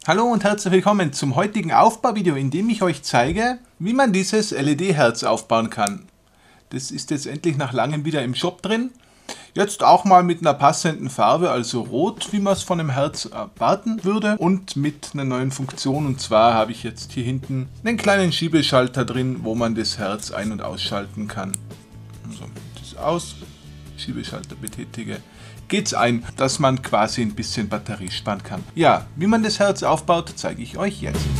Hallo und herzlich willkommen zum heutigen Aufbauvideo, in dem ich euch zeige, wie man dieses LED-Herz aufbauen kann. Das ist jetzt endlich nach langem wieder im Shop drin. Jetzt auch mal mit einer passenden Farbe, also rot, wie man es von einem Herz erwarten würde. Und mit einer neuen Funktion, und zwar habe ich jetzt hier hinten einen kleinen Schiebeschalter drin, wo man das Herz ein- und ausschalten kann. Also das aus, Schiebeschalter betätige, geht's ein, dass man quasi ein bisschen Batterie sparen kann. Ja, wie man das Herz aufbaut, zeige ich euch jetzt.